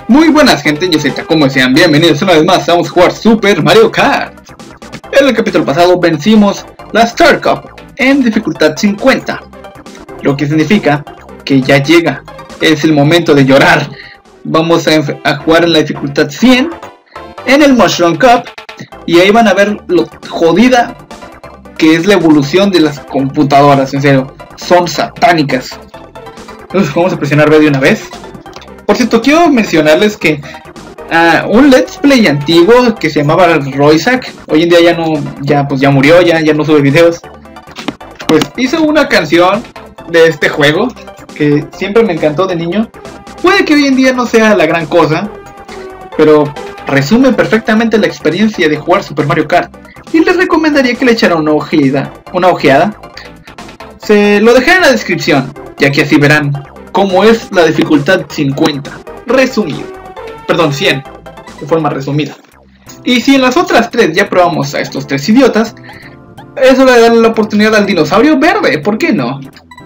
Muy buenas gente, yo soy Takumo y sean bienvenidos una vez más. Vamos a jugar Super Mario Kart. En el capítulo pasado vencimos la Star Cup en dificultad 50, lo que significa que ya llega, es el momento de llorar. Vamos a jugar en la dificultad 100 en el Mushroom Cup, y ahí van a ver lo jodida que es la evolución de las computadoras. En serio, son satánicas. Entonces vamos a presionar B de una vez. Por cierto, quiero mencionarles que un Let's Play antiguo que se llamaba Royzack, hoy en día ya murió, ya no sube videos. Pues hizo una canción de este juego que siempre me encantó de niño. Puede que hoy en día no sea la gran cosa, pero resume perfectamente la experiencia de jugar Super Mario Kart. Y les recomendaría que le echaran una ojeada. Se lo dejaré en la descripción, ya que así verán cómo es la dificultad 50 resumido. Perdón, 100 de forma resumida. Y si en las otras 3 ya probamos a estos 3 idiotas, es hora de darle la oportunidad al dinosaurio verde, ¿por qué no?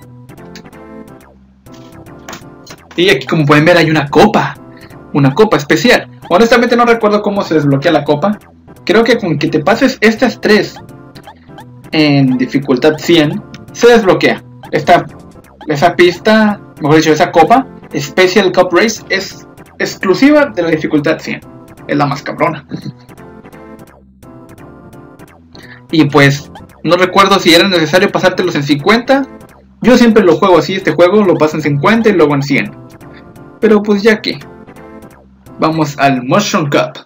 Y aquí, como pueden ver, hay una copa especial. Honestamente no recuerdo cómo se desbloquea la copa. Creo que con que te pases estas 3 en dificultad 100 se desbloquea. Esa pista, mejor dicho, esa copa Special Cup Race es exclusiva de la dificultad 100. Es la más cabrona. Y pues no recuerdo si era necesario pasártelos en 50. Yo siempre lo juego así, este juego lo paso en 50 y luego en 100. Pero pues ya que vamos al Mushroom Cup.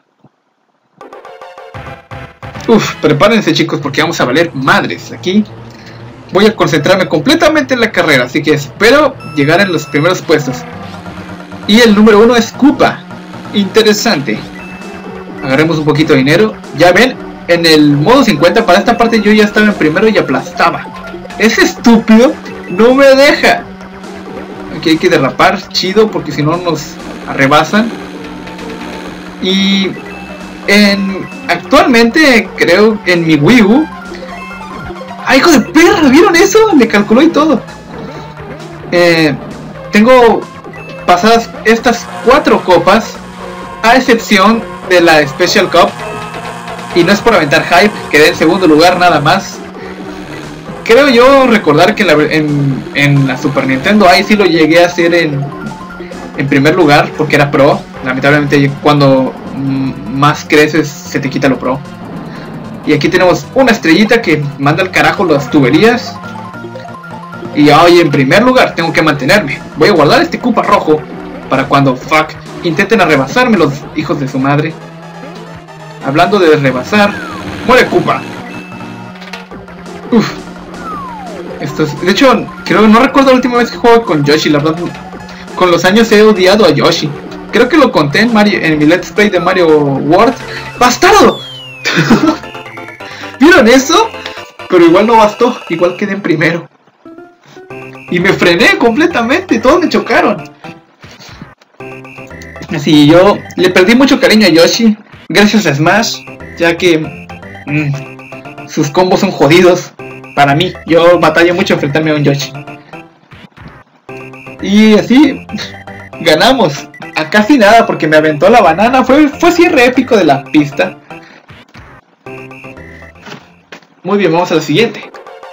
Prepárense chicos, porque vamos a valer madres. Aquí voy a concentrarme completamente en la carrera, así que espero llegar en los primeros puestos. Y el número 1 es Koopa. Interesante. Agarremos un poquito de dinero. Ya ven, en el modo 50 para esta parte yo ya estaba en primero y aplastaba. Ese estúpido no me deja. Aquí hay que derrapar chido, porque si no nos rebasan. Y actualmente creo en mi Wii U. ¡Ay, hijo de perra! ¿Vieron eso? Me calculó y todo. Tengo pasadas estas 4 copas, a excepción de la Special Cup. Y no es por aventar hype, quedé en segundo lugar nada más. Creo yo recordar que en la Super Nintendo ahí sí lo llegué a hacer en primer lugar, porque era pro. Lamentablemente cuando más creces se te quita lo pro. Y aquí tenemos una estrellita que manda al carajo las tuberías. Y hoy en primer lugar tengo que mantenerme. Voy a guardar este Koopa rojo para cuando intenten rebasarme los hijos de su madre. Hablando de rebasar, muere Koopa. De hecho, no recuerdo la última vez que jugué con Yoshi. La verdad, con los años he odiado a Yoshi. Creo que lo conté en mi Let's Play de Mario World. ¡Bastardo! ¿Vieron eso? Pero igual no bastó, igual quedé en primero. Y me frené completamente, todos me chocaron. Así yo le perdí mucho cariño a Yoshi, gracias a Smash, ya que sus combos son jodidos para mí. Yo batallo mucho enfrentarme a un Yoshi. Y así ganamos a casi nada, porque me aventó la banana. Fue cierre épico de la pista. Muy bien, vamos a la siguiente.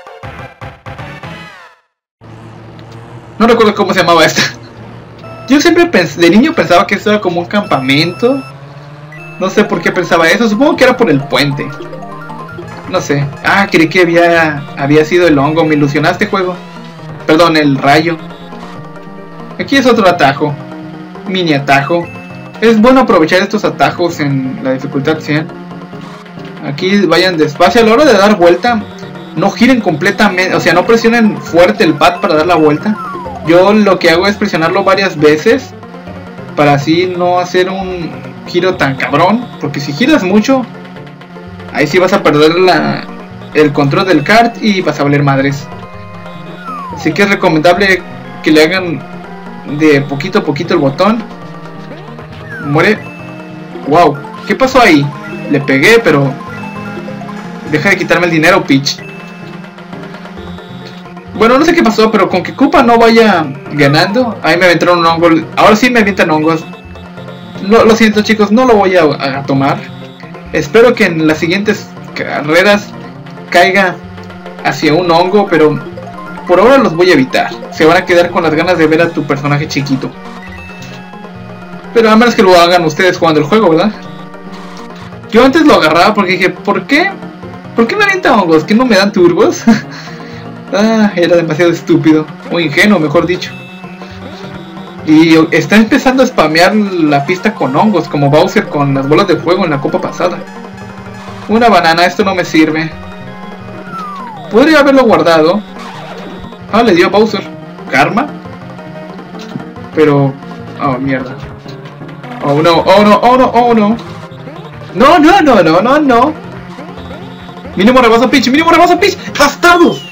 No recuerdo cómo se llamaba esta. Yo siempre de niño pensaba que esto era como un campamento. No sé por qué pensaba eso. Supongo que era por el puente. No sé. Creí que había sido el hongo. Me ilusionaste, juego. Perdón, el rayo. Aquí es otro atajo. Mini atajo. Es bueno aprovechar estos atajos en la dificultad 100. Aquí vayan despacio. A la hora de dar vuelta, no giren completamente, o sea, no presionen fuerte el pad para dar la vuelta. Yo lo que hago es presionarlo varias veces, para así no hacer un giro tan cabrón, porque si giras mucho, ahí sí vas a perder el control del kart y vas a valer madres. Así que es recomendable que le hagan de poquito a poquito el botón. Muere. Wow, ¿qué pasó ahí? Le pegué, pero deja de quitarme el dinero, Peach. Bueno, no sé qué pasó, pero con que Koopa no vaya ganando. Ahí me aventaron un hongo. Ahora sí me avientan hongos. Lo siento chicos, no lo voy a tomar. Espero que en las siguientes carreras caiga hacia un hongo, pero por ahora los voy a evitar. Se van a quedar con las ganas de ver a tu personaje chiquito. Pero a menos que lo hagan ustedes jugando el juego, ¿verdad? Yo antes lo agarraba porque dije, ¿por qué? ¿Por qué me avienta hongos? ¿Que no me dan turbos? Era demasiado estúpido. O ingenuo, mejor dicho. Y está empezando a spamear la pista con hongos, como Bowser con las bolas de fuego en la copa pasada. Una banana, esto no me sirve. Podría haberlo guardado. Le dio a Bowser karma. Pero... oh, mierda. Oh no, oh no, oh no, oh no. No, no, no, no, no, no. Mínimo rebaso Peach, mínimo rebaso Peach. ¡Bastardos!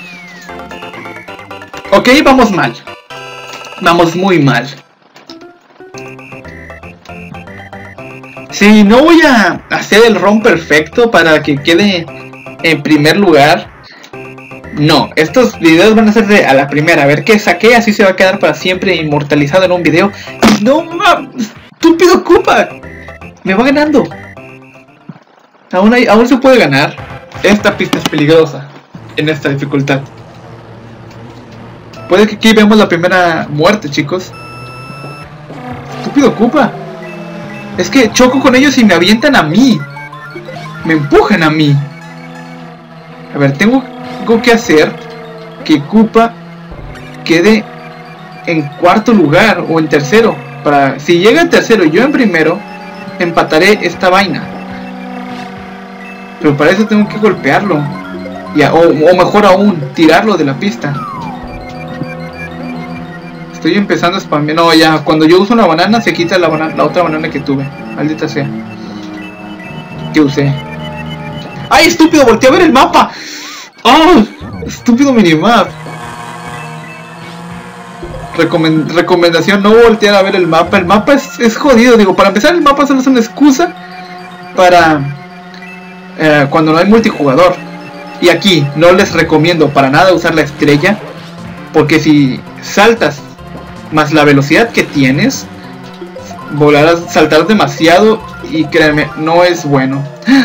Ok, vamos mal. Vamos muy mal. Sí, no voy a hacer el run perfecto para que quede en primer lugar. No, estos videos van a ser de a la primera. A ver qué saqué, así se va a quedar para siempre inmortalizado en un video. No mames, estúpido Koopa. Me va ganando. Aún se puede ganar. Esta pista es peligrosa en esta dificultad. Puede que aquí veamos la primera muerte, chicos. Estúpido Koopa. Es que choco con ellos y me avientan a mí. Me empujan a mí. A ver, tengo que hacer que Koopa quede en cuarto lugar o en tercero. Para si llega en tercero y yo en primero, empataré esta vaina. Pero para eso tengo que golpearlo. O mejor aún, tirarlo de la pista. Estoy empezando a spamear. No, ya, cuando yo uso una banana se quita la otra banana que tuve. Maldita sea. ¿Qué usé? ¡Ay, estúpido! ¡Volteé a ver el mapa! ¡Oh! Estúpido minimap. Recomendación, no voltear a ver el mapa. El mapa es jodido. Digo, para empezar el mapa solo es una excusa para cuando no hay multijugador. Y aquí no les recomiendo para nada usar la estrella, porque si saltas más la velocidad que tienes, saltarás demasiado y créanme, no es bueno.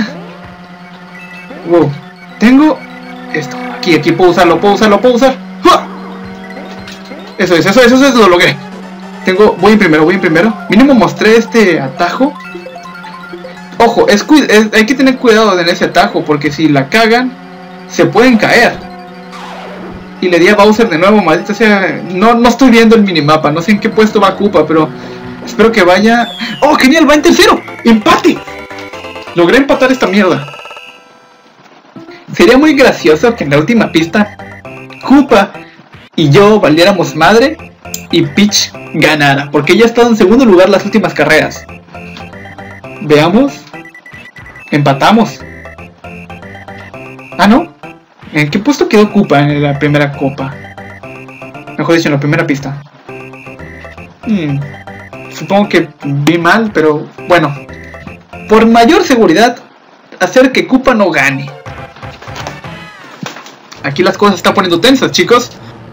Wow, tengo esto, aquí puedo usarlo. ¡Ja! Eso es, lo logré. Voy en primero. Mínimo mostré este atajo. Ojo, hay que tener cuidado en ese atajo, porque si la cagan, se pueden caer. Y le di a Bowser de nuevo, maldita sea. No estoy viendo el minimapa, no sé en qué puesto va Koopa, pero espero que vaya. ¡Oh, genial! ¡Va en tercero! ¡Empate! Logré empatar esta mierda. Sería muy gracioso que en la última pista Koopa y yo valiéramos madre y Peach ganara, porque ella ha estado en segundo lugar las últimas carreras. Veamos. Empatamos. Ah, ¿no? ¿En qué puesto quedó Koopa en la primera copa? Mejor dicho, en la primera pista. Supongo que vi mal, pero bueno. Por mayor seguridad, hacer que Koopa no gane. Aquí las cosas se están poniendo tensas, chicos.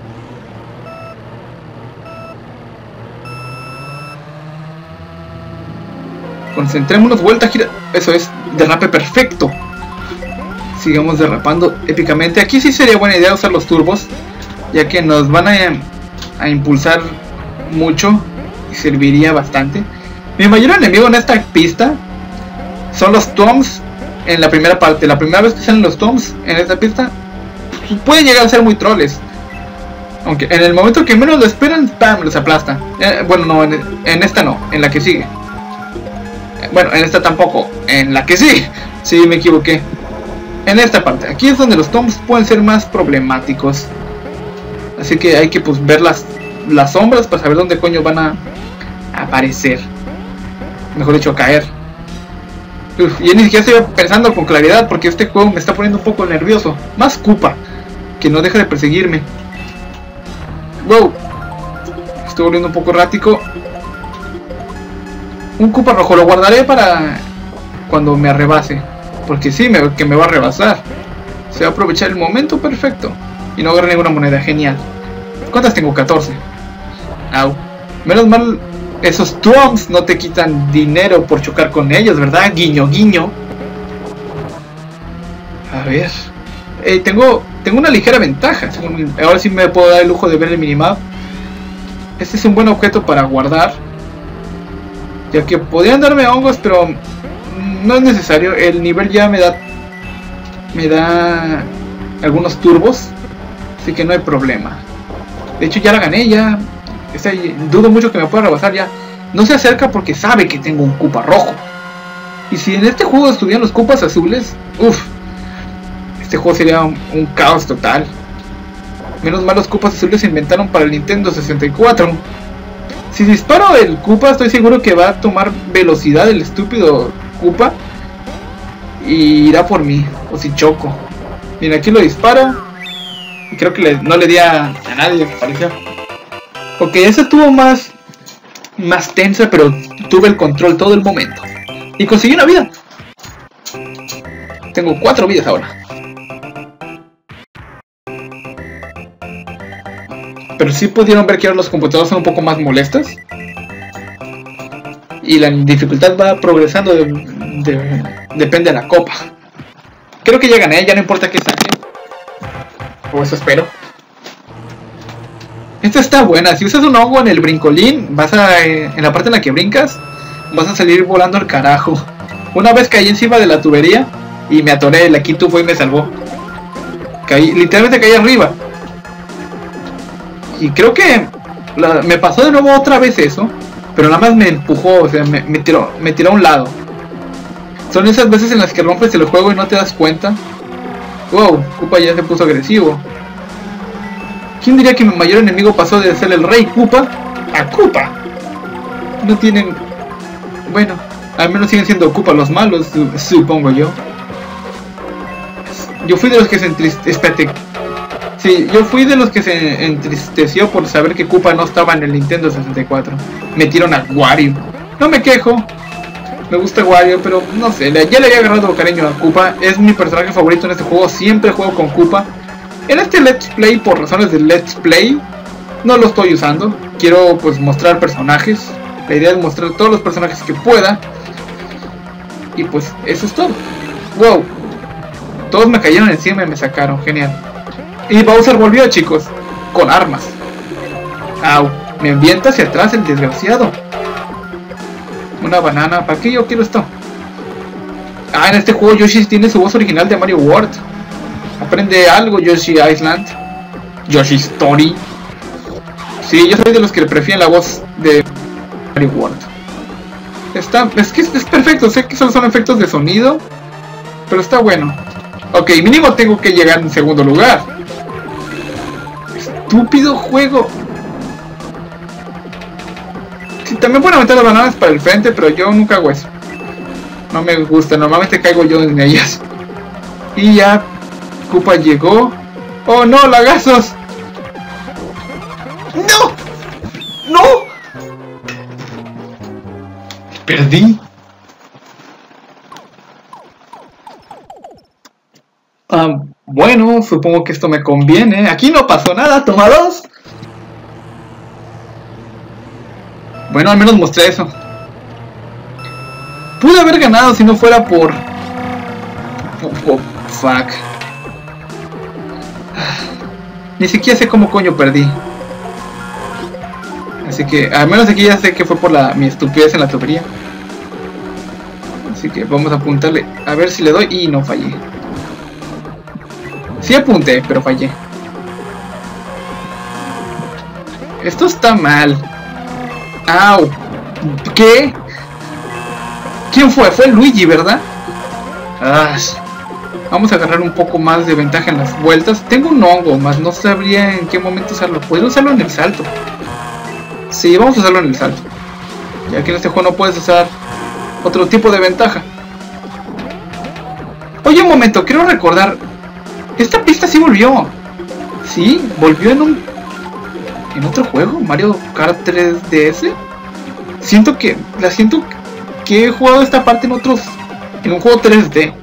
Concentrémonos, vuelta, gira. Eso es, derrape perfecto. Sigamos derrapando épicamente. Aquí sí sería buena idea usar los turbos, ya que nos van a impulsar mucho y serviría bastante. Mi mayor enemigo en esta pista son los toms en la primera parte. La primera vez que salen los toms en esta pista pueden llegar a ser muy troles, aunque en el momento que menos lo esperan, ¡pam!, los aplasta. Bueno, no, en esta no, en la que sigue. Bueno, en esta tampoco, en la que sigue. Sí, me equivoqué. En esta parte, aquí es donde los toms pueden ser más problemáticos. Así que hay que pues ver las sombras para saber dónde coño van a aparecer. Mejor dicho, a caer. Yo ni siquiera estoy pensando con claridad porque este juego me está poniendo un poco nervioso. Más Koopa, que no deja de perseguirme. Wow. Estoy volviendo un poco errático. Un Koopa rojo lo guardaré para cuando me arrebase, porque sí, que me va a rebasar. Se va a aprovechar el momento perfecto. Y no agarré ninguna moneda, genial. ¿Cuántas tengo? 14. Au. Menos mal Esos Trunks no te quitan dinero por chocar con ellos, ¿verdad? Guiño, guiño. A ver. Tengo una ligera ventaja. Ahora sí me puedo dar el lujo de ver el minimap. Este es un buen objeto para guardar, ya que podrían darme hongos, pero no es necesario. El nivel ya me da algunos turbos, así que no hay problema. De hecho ya la gané, ya. Dudo mucho que me pueda rebasar ya. No se acerca porque sabe que tengo un Koopa rojo. Y si en este juego estuvieran los Koopas azules, uff, este juego sería un caos total. Menos mal los Koopas azules se inventaron para el Nintendo 64. Si disparo el Koopa, estoy seguro que va a tomar velocidad el estúpido Koopa y irá por mí. O si choco. Mira, aquí lo disparo y creo que no le di a nadie, parecía. Ok, esa estuvo más tensa, pero tuve el control todo el momento. Y conseguí una vida. Tengo 4 vidas ahora. Pero sí pudieron ver que ahora los computadores son un poco más molestos. Y la dificultad va progresando, depende de la copa. Creo que ya gané, ya no importa que saque. O eso espero. Esta está buena. Si usas un hongo en el brincolín, en la parte en la que brincas, vas a salir volando al carajo. Una vez caí encima de la tubería y me atoré. La Kitu fue y me salvó. Literalmente caí arriba. Y creo que me pasó de nuevo otra vez eso, pero nada más me empujó, o sea, me tiró a un lado. Son esas veces en las que rompes el juego y no te das cuenta. Wow, Koopa ya se puso agresivo. ¿Quién diría que mi mayor enemigo pasó de ser el rey Koopa a Koopa? No tienen... Bueno, al menos siguen siendo Koopa los malos, supongo yo. Yo fui de los que se entristeció. Sí, yo fui de los que se entristeció por saber que Koopa no estaba en el Nintendo 64. Metieron a Wario. No me quejo. Me gusta Wario, pero no sé, ya le había agarrado cariño a Koopa. Es mi personaje favorito en este juego. Siempre juego con Koopa. En este Let's Play, por razones de Let's Play, no lo estoy usando. Quiero pues mostrar personajes. La idea es mostrar todos los personajes que pueda. Y pues eso es todo. Wow. Todos me cayeron encima y me sacaron. Genial. Y Bowser volvió, chicos. Con armas. Au. Me envienta hacia atrás el desgraciado. Una banana. ¿Para qué yo quiero esto? Ah, en este juego Yoshi tiene su voz original de Mario World. Aprende algo, Yoshi Island. Yoshi Story. Sí, yo soy de los que prefieren la voz de Mario World. Es que es perfecto. Sé que solo son efectos de sonido, pero está bueno. Ok, mínimo tengo que llegar en segundo lugar. Estúpido juego. Sí, también pueden meter las bananas para el frente, pero yo nunca hago eso. No me gusta, normalmente caigo yo en ellas. Y ya Koopa llegó. ¡Oh no, lagazos! ¡No! ¡No! Perdí. Bueno, supongo que esto me conviene. Aquí no pasó nada, toma 2. Bueno, al menos mostré eso. Pude haber ganado si no fuera por... fuck. Ni siquiera sé cómo coño perdí. Así que, al menos aquí ya sé que fue por mi estupidez en la tubería. Así que vamos a apuntarle. A ver si le doy y no fallé. Sí apunté, pero fallé. Esto está mal. ¡Au! ¿Qué? ¿Quién fue? Fue Luigi, ¿verdad? Ah, vamos a agarrar un poco más de ventaja en las vueltas. Tengo un hongo, más no sabría en qué momento usarlo. ¿Puedo usarlo en el salto? Sí, vamos a usarlo en el salto. Ya que en este juego no puedes usar otro tipo de ventaja. Oye, un momento, quiero recordar. Esta pista sí volvió. Sí, volvió en otro juego, Mario Kart 3DS. Siento que he jugado esta parte en un juego 3D.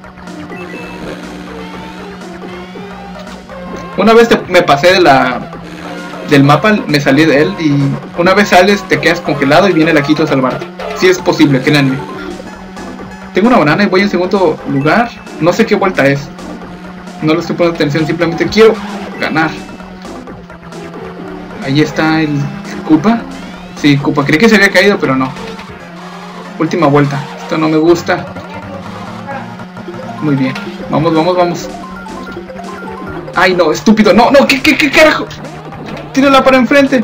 Una vez me pasé de del mapa, me salí de él y una vez sales te quedas congelado y viene la Quito a salvarte. Si es posible, créanme. Tengo una banana y voy en segundo lugar. No sé qué vuelta es. No le estoy poniendo atención, simplemente quiero ganar. Ahí está el Koopa. Sí, Koopa, creí que se había caído, pero no. Última vuelta. Esto no me gusta. Muy bien. Vamos, vamos, vamos. Ay, no, estúpido. No, no, ¿qué carajo? Tírala para enfrente.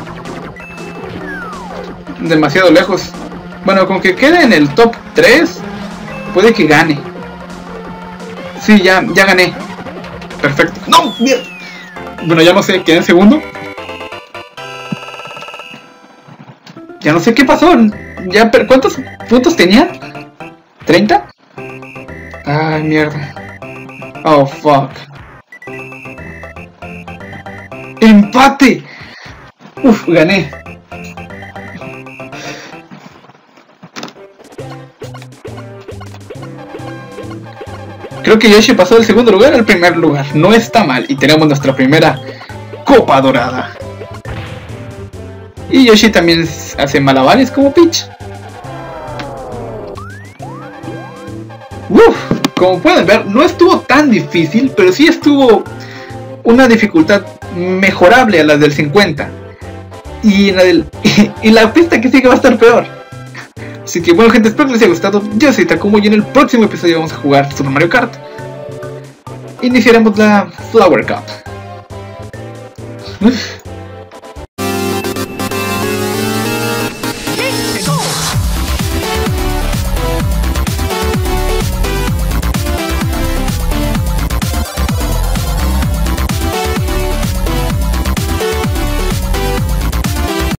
Demasiado lejos. Bueno, con que quede en el top 3, puede que gane. Sí, ya gané. Perfecto. ¡No! ¡Mierda! Bueno, ya no sé, quedé en segundo. Ya no sé qué pasó. Ya, ¿cuántos puntos tenía? ¿30? Ay, mierda. Oh, fuck. ¡Empate! Uf, gané. Creo que Yoshi pasó del segundo lugar al primer lugar. No está mal. Y tenemos nuestra primera Copa Dorada. Y Yoshi también hace malabares como Peach. Uf, como pueden ver, no estuvo tan difícil, pero sí estuvo una dificultad mejorable a las del 50. Y la pista que sigue va a estar peor. Así que bueno, gente, espero que les haya gustado. Yo soy Takumo y en el próximo episodio vamos a jugar Super Mario Kart. Iniciaremos la Flower Cup. Uf.